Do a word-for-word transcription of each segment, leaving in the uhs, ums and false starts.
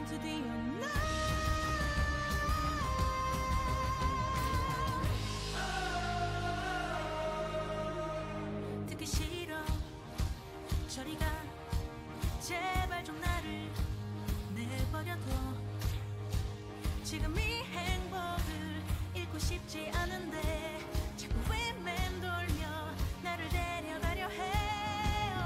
into the unknown. 듣기 싫어 저리 가 제발 좀 나를 내버려둬. 지금 이 행복을 잃고 싶지 않은데 자꾸 왜 맴돌며 나를 데려가려 해요.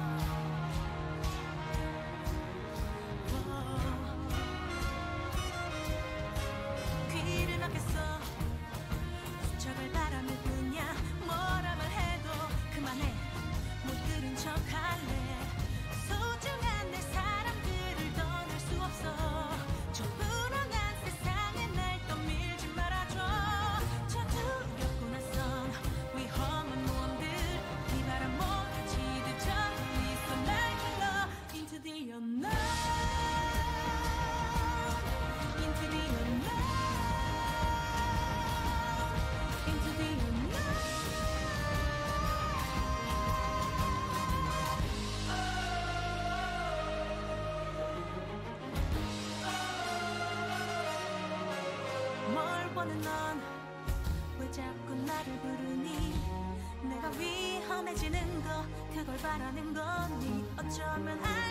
오. 귀를 막혔어. 스쳐갈 바람일 뿐이야. 뭐라 말해도 그만해. 못 들은 척 할래. 소중한 내 사람들을 떠날 수 없어. 저 불안한 세상에 날 떠밀지 말아줘. 저 두렵고 낯선 위험한 모험들 이 바람 몰아치듯 저 위서 날 불러 into the unknown. into the unknown. into the unknown. 뭘 보는 넌 왜 자꾸 나를 부르니. 내가 위험해지는 거 그걸 바라는 거니. 어쩌면 알